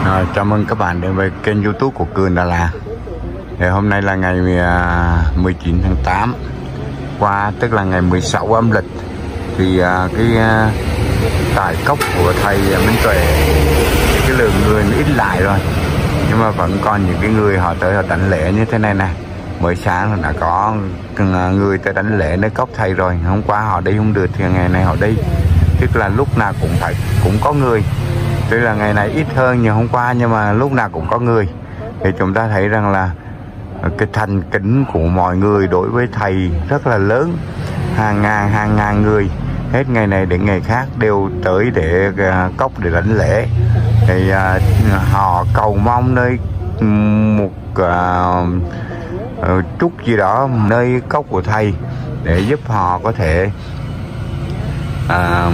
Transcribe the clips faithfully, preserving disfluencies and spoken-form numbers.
Rồi, chào mừng các bạn đến với kênh YouTube của Cường Đà Lạt. Thì hôm nay là ngày mười chín tháng tám qua, tức là ngày mười sáu âm lịch. Thì cái tại cốc của thầy Minh Tuệ, cái lượng người nó ít lại rồi, nhưng mà vẫn còn những cái người họ tới họ đánh lễ như thế này nè. Mới sáng đã có người tới đánh lễ nơi cốc thầy rồi. Hôm qua họ đi không được thì ngày này họ đi, tức là lúc nào cũng phải cũng có người. Tuy là ngày này ít hơn như hôm qua nhưng mà lúc nào cũng có người. Thì chúng ta thấy rằng là cái thành kính của mọi người đối với thầy rất là lớn. Hàng ngàn hàng ngàn người hết ngày này đến ngày khác đều tới để uh, cốc để đánh lễ. Thì uh, họ cầu mong nơi một uh, uh, chút gì đó nơi cốc của thầy để giúp họ có thể uh,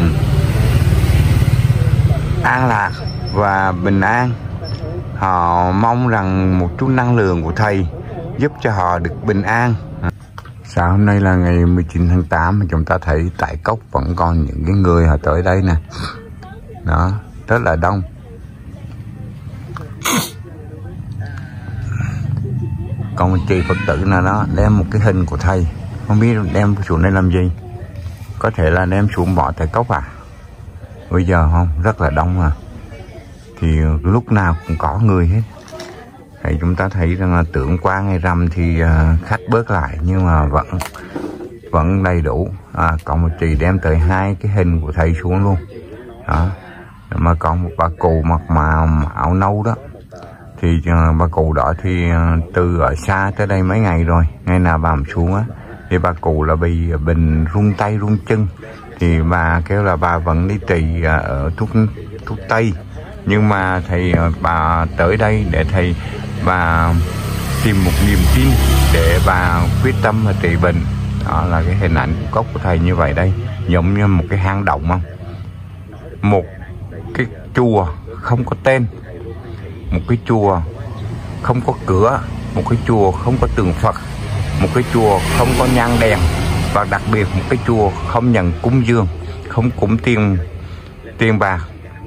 an lạc và bình an. Họ mong rằng một chút năng lượng của thầy giúp cho họ được bình an. Sáng hôm nay là ngày mười chín tháng tám mà chúng ta thấy tại cốc vẫn còn những cái người họ tới đây nè. Đó, rất là đông. Còn một chị Phật tử nào đó đem một cái hình của thầy, không biết đem xuống đây làm gì. Có thể là đem xuống bỏ tại cốc à? Bây giờ không, rất là đông mà. Thì lúc nào cũng có người hết. Thì chúng ta thấy rằng là tưởng qua ngày rằm thì uh, khách bớt lại, nhưng mà vẫn vẫn đầy đủ. À, còn một chị đem tới hai cái hình của thầy xuống luôn. Đó. Mà còn một bà cụ mặc mà áo nâu đó. Thì uh, bà cụ đó thì uh, từ ở xa tới đây mấy ngày rồi, ngày nào bà xuống á, thì bà cụ là bị bệnh run tay run chân. Thì bà kêu là bà vẫn đi trị ở thuốc thuốc tây, nhưng mà thầy bà tới đây để thầy bà tìm một niềm tin để bà quyết tâm và trị bệnh. Đó là cái hình ảnh của cốc của thầy như vậy đây, giống như một cái hang động không, một cái chùa không có tên, một cái chùa không có cửa, một cái chùa không có tượng Phật, một cái chùa không có nhang đèn, và đặc biệt một cái chùa không nhận cúng dường, không cúng tiền tiền bạc,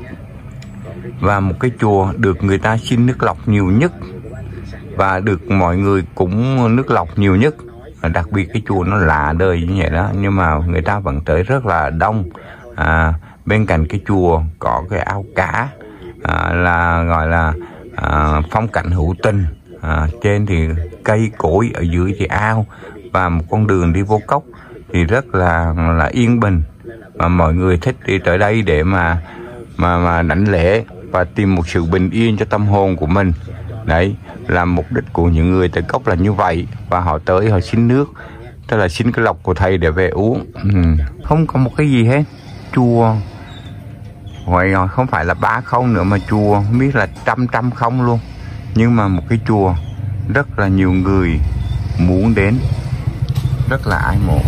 và một cái chùa được người ta xin nước lọc nhiều nhất và được mọi người cúng nước lọc nhiều nhất. Và đặc biệt cái chùa nó lạ đời như vậy đó, nhưng mà người ta vẫn tới rất là đông. À, bên cạnh cái chùa có cái ao cá, à, là gọi là à, phong cảnh hữu tình. À, trên thì cây cối, ở dưới thì ao, và một con đường đi vô cốc thì rất là là yên bình, và mọi người thích đi tới đây để mà mà mà đánh lễ và tìm một sự bình yên cho tâm hồn của mình. Đấy là mục đích của những người tới cốc là như vậy, và họ tới họ xin nước, tức là xin cái lọc của thầy để về uống. Ừ. Không có một cái gì hết. Chùa gọi không phải là ba không nữa, mà chùa không biết là trăm trăm không luôn, nhưng mà một cái chùa rất là nhiều người muốn đến, rất là ái mộ.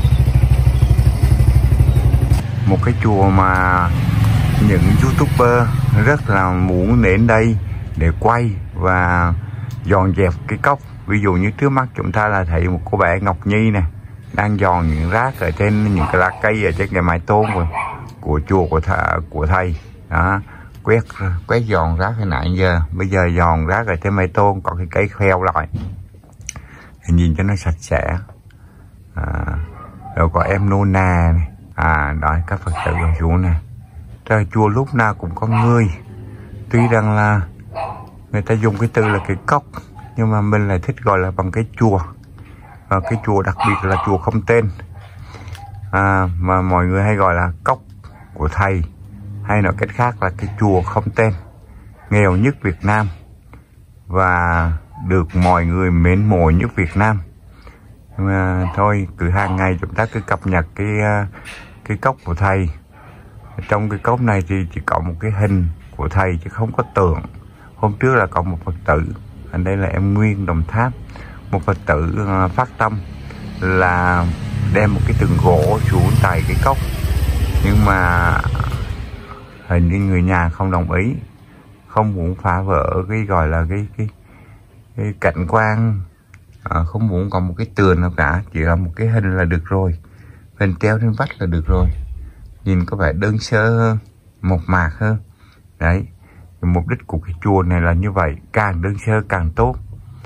Một cái chùa mà những youtuber rất là muốn đến đây để quay và dọn dẹp cái cốc. Ví dụ như trước mắt chúng ta là thấy một cô bé Ngọc Nhi nè, đang dọn những rác ở trên những cái lá cây ở trên cái mái tôn của, của chùa của, thà, của thầy. Đó, quét quét dọn rác hồi nãy giờ, bây giờ dọn rác ở trên mái tôn có cái cây kheo lại thì nhìn cho nó sạch sẽ. À, rồi có em Nona này. À, đó các Phật tử ở xuống nè. Trời, chùa lúc nào cũng có người. Tuy rằng là người ta dùng cái từ là cái cốc, nhưng mà mình lại thích gọi là bằng cái chùa. Và cái chùa đặc biệt là chùa không tên, à, mà mọi người hay gọi là cốc của thầy, hay nói cách khác là cái chùa không tên, nghèo nhất Việt Nam và được mọi người mến mộ nhất Việt Nam. Mà thôi, cứ hàng ngày chúng ta cứ cập nhật cái cái cốc của thầy. Trong cái cốc này thì chỉ có một cái hình của thầy chứ không có tượng. Hôm trước là có một Phật tử, ở đây là em Nguyên Đồng Tháp, một Phật tử phát tâm là đem một cái tượng gỗ xuống tại cái cốc, nhưng mà hình như người nhà không đồng ý, không muốn phá vỡ cái gọi là cái cái, cái cảnh quan, à, không muốn có một cái tường nào cả, chỉ là một cái hình là được rồi, hình treo trên vách là được rồi, nhìn có vẻ đơn sơ hơn, mộc mạc hơn. Đấy, Cái mục đích của cái chùa này là như vậy, càng đơn sơ càng tốt,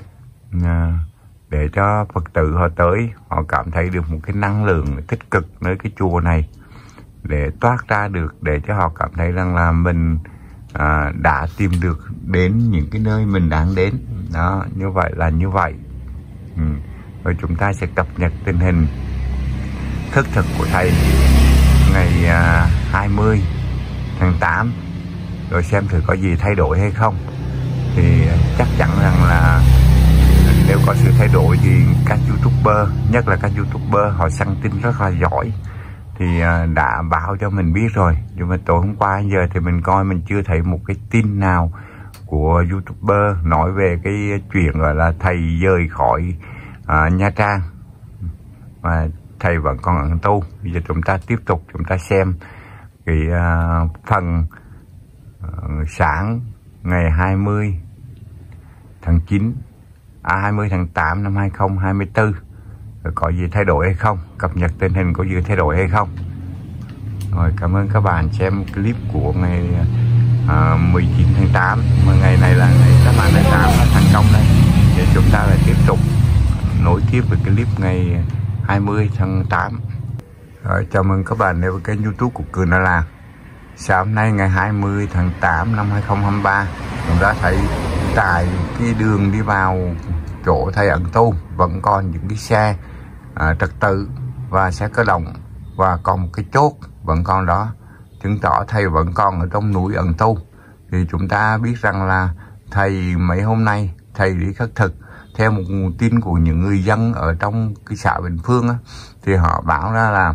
à, để cho Phật tử họ tới họ cảm thấy được một cái năng lượng tích cực nơi cái chùa này, để toát ra được, để cho họ cảm thấy rằng là mình à, đã tìm được đến những cái nơi mình đang đến. Đó, như vậy là như vậy. Ừ. Rồi chúng ta sẽ cập nhật tình hình thức thực của thầy ngày à, hai mươi tháng tám, rồi xem thử có gì thay đổi hay không. Thì chắc chắn rằng là nếu có sự thay đổi thì các youtuber, nhất là các youtuber họ săn tin rất là giỏi, thì đã báo cho mình biết rồi. Nhưng mà tối hôm qua giờ thì mình coi mình chưa thấy một cái tin nào của youtuber nói về cái chuyện gọi là thầy rời khỏi à, Nha Trang mà thầy vẫn còn ẩn tu. Bây giờ chúng ta tiếp tục chúng ta xem cái à, phần à, sáng ngày hai mươi tháng chín, à hai mươi tháng tám năm hai nghìn không trăm hai mươi tư, rồi có gì thay đổi hay không, cập nhật tình hình có gì thay đổi hay không. Rồi, cảm ơn các bạn xem clip của ngày à, mười chín tháng tám, mà ngày này là ngày các bạn đã tám là thành công đây. Thì chúng ta lại tiếp tục nối tiếp với clip ngày hai mươi tháng tám. Rồi, chào mừng các bạn đến với kênh YouTube của Cường Đà Lạt. Sáng hôm nay ngày hai mươi tháng tám năm hai nghìn không trăm hai mươi ba, chúng ta thấy tại cái đường đi vào chỗ thầy ẩn tu vẫn còn những cái xe à, trật tự và xe cơ động, và còn một cái chốt vẫn còn đó, chứng tỏ thầy vẫn còn ở trong núi ẩn tu. Thì chúng ta biết rằng là thầy mấy hôm nay thầy đi khất thực. Theo một nguồn tin của những người dân ở trong cái xã Bình Phương á, thì họ báo ra là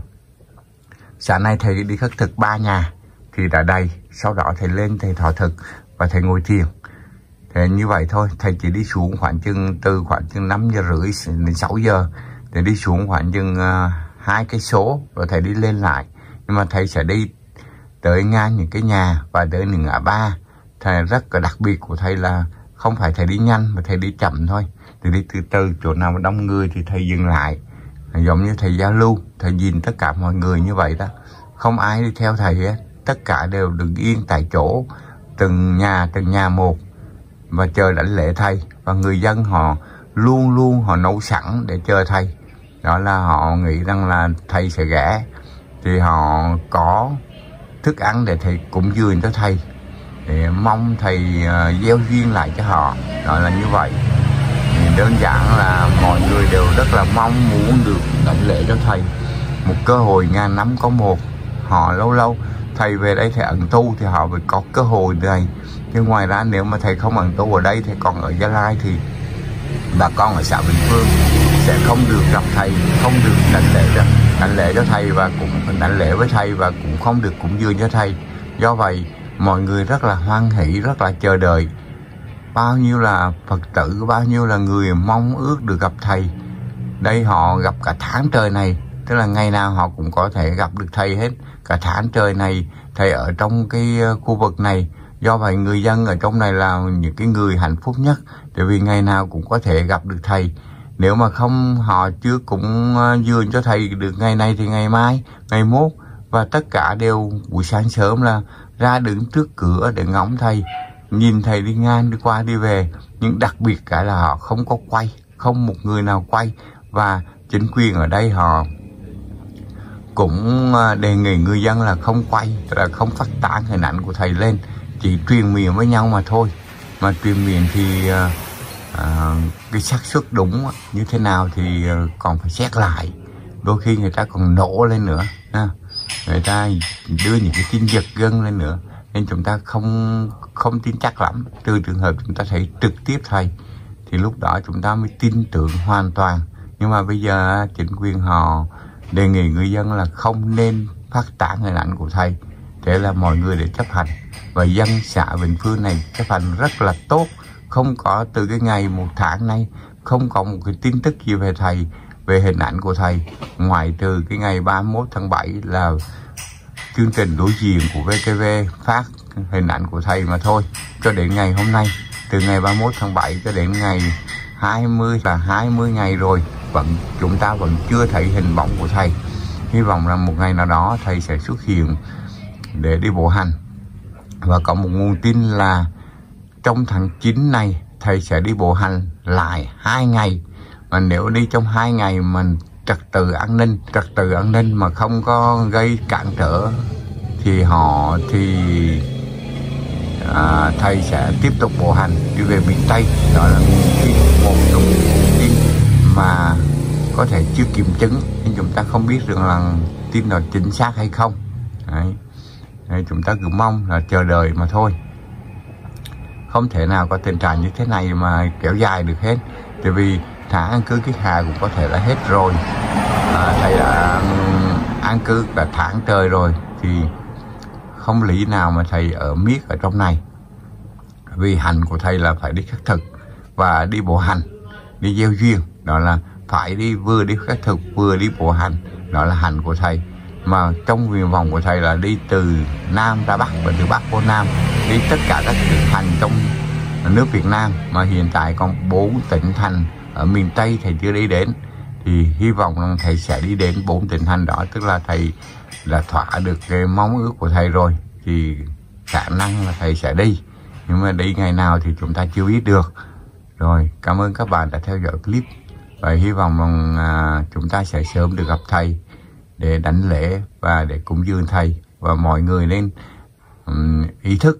sáng nay thầy đi khất thực ba nhà thì đã đầy, sau đó thầy lên thầy thọ thực và thầy ngồi thiền. Thế như vậy thôi, thầy chỉ đi xuống khoảng chừng từ khoảng chừng năm giờ rưỡi đến sáu giờ, để đi xuống khoảng chừng uh, hai cây số rồi thầy đi lên lại. Nhưng mà thầy sẽ đi tới ngang những cái nhà và tới những ngã ba. Thầy rất là đặc biệt của thầy là không phải thầy đi nhanh mà thầy đi chậm thôi, thì đi từ từ, chỗ nào mà đông người thì thầy dừng lại, giống như thầy giao lưu, thầy nhìn tất cả mọi người như vậy đó, không ai đi theo thầy hết, tất cả đều đứng yên tại chỗ, từng nhà từng nhà một và chờ đảnh lễ thầy. Và người dân họ luôn luôn họ nấu sẵn để chờ thầy, đó là họ nghĩ rằng là thầy sẽ ghé, thì họ có thức ăn để thầy cúng dường cho thầy, để mong thầy uh, gieo duyên lại cho họ. Đó là như vậy. Thì đơn giản là mọi người đều rất là mong muốn được đảnh lễ cho thầy, một cơ hội ngàn năm có một. Họ lâu lâu thầy về đây thầy ẩn tu thì họ phải có cơ hội này, nhưng ngoài ra nếu mà thầy không ẩn tu ở đây, thầy còn ở Gia Lai, thì bà con ở xã Bình Phương sẽ không được gặp thầy, không được đảnh lễ cho, đảnh lễ cho thầy và cũng đảnh lễ với thầy, và cũng không được cúng dường cho thầy. Do vậy mọi người rất là hoan hỷ, rất là chờ đợi. Bao nhiêu là Phật tử, bao nhiêu là người mong ước được gặp thầy. Đây họ gặp cả tháng trời này, tức là ngày nào họ cũng có thể gặp được thầy hết. Cả tháng trời này thầy ở trong cái khu vực này. Do vậy người dân ở trong này là những cái người hạnh phúc nhất, tại vì ngày nào cũng có thể gặp được thầy. Nếu mà không, họ chưa cũng dường cho thầy được ngày này thì ngày mai, ngày mốt, và tất cả đều buổi sáng sớm là ra đứng trước cửa để ngóng thầy, nhìn thầy đi ngang đi qua đi về. Nhưng đặc biệt cả là họ không có quay, không một người nào quay, và chính quyền ở đây họ cũng đề nghị người dân là không quay, là không phát tán hình ảnh của thầy lên, chỉ truyền miệng với nhau mà thôi. Mà truyền miệng thì uh, uh, cái xác suất đúng như thế nào thì còn phải xét lại. Đôi khi người ta còn nổ lên nữa, ha. Người ta đưa những cái tin giật gân lên nữa, nên chúng ta không không tin chắc lắm. Từ trường hợp chúng ta thấy trực tiếp thầy thì lúc đó chúng ta mới tin tưởng hoàn toàn. Nhưng mà bây giờ chính quyền họ đề nghị người dân là không nên phát tán hình ảnh của thầy. Thế là mọi người để chấp hành, và dân xã Bình Phương này chấp hành rất là tốt. Không có, từ cái ngày một tháng nay không có một cái tin tức gì về thầy, về hình ảnh của thầy, ngoại trừ cái ngày ba mươi mốt tháng bảy là chương trình đối diện của vê tê vê phát hình ảnh của thầy mà thôi. Cho đến ngày hôm nay, từ ngày ba mươi mốt tháng bảy cho đến ngày hai mươi là hai mươi ngày rồi, vẫn chúng ta vẫn chưa thấy hình bóng của thầy. Hy vọng rằng một ngày nào đó thầy sẽ xuất hiện để đi bộ hành. Và có một nguồn tin là trong tháng chín này thầy sẽ đi bộ hành lại hai ngày. Mà nếu đi trong hai ngày mà trật tự an ninh, trật tự an ninh mà không có gây cản trở thì họ thì à, thầy sẽ tiếp tục bộ hành đi về miền Tây. Đó là một trong những nguồn tin mà có thể chưa kiểm chứng, nhưng chúng ta không biết được là tin là chính xác hay không. Đấy. Đấy, chúng ta cứ mong là chờ đợi mà thôi. Không thể nào có tình trạng như thế này mà kéo dài được hết. Tại vì tháng an cư kiết hạ cũng có thể là hết rồi. À, thầy đã an cư cả tháng trời rồi thì không lý nào mà thầy ở miết ở trong này. Vì hành của thầy là phải đi khất thực và đi bộ hành, đi gieo duyên. Đó là phải đi vừa đi khất thực vừa đi bộ hành. Đó là hành của thầy. Mà trong nguyện vọng của thầy là đi từ Nam ra Bắc và từ Bắc vô Nam, đi tất cả các tỉnh thành trong nước Việt Nam. Mà hiện tại còn bốn tỉnh thành ở miền Tây thầy chưa đi đến, thì hy vọng rằng thầy sẽ đi đến bốn tỉnh thành đó. Tức là thầy là thỏa được cái mong ước của thầy rồi, thì khả năng là thầy sẽ đi. Nhưng mà đi ngày nào thì chúng ta chưa biết được. Rồi, cảm ơn các bạn đã theo dõi clip. Và hy vọng rằng à, chúng ta sẽ sớm được gặp thầy để đảnh lễ và để cúng dường thầy. Và mọi người nên um, ý thức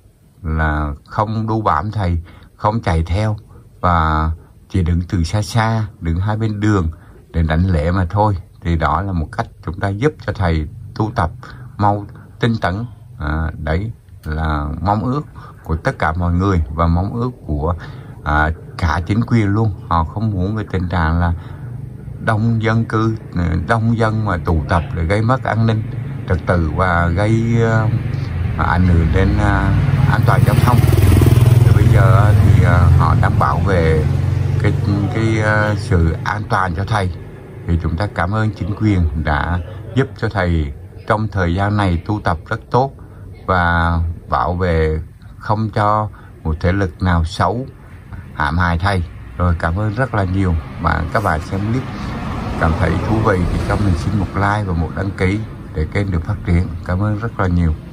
là không đu bám thầy, không chạy theo, và chỉ đứng từ xa xa, đứng hai bên đường để đảnh lễ mà thôi. Thì đó là một cách chúng ta giúp cho thầy tu tập mau tinh tấn. À, đấy là mong ước của tất cả mọi người và mong ước của à, cả chính quyền luôn. Họ không muốn cái tình trạng là đông dân cư, đông dân mà tụ tập để gây mất an ninh trật tự và gây uh, ảnh hưởng đến uh, an toàn giao thông. Thì bây giờ thì uh, họ đang bảo vệ cái cái uh, sự an toàn cho thầy. Thì chúng ta cảm ơn chính quyền đã giúp cho thầy trong thời gian này tu tập rất tốt và bảo vệ không cho một thế lực nào xấu hãm hại thầy. Rồi, cảm ơn rất là nhiều. Và các bạn xem clip cảm thấy thú vị thì cho mình xin một like và một đăng ký để kênh được phát triển. Cảm ơn rất là nhiều.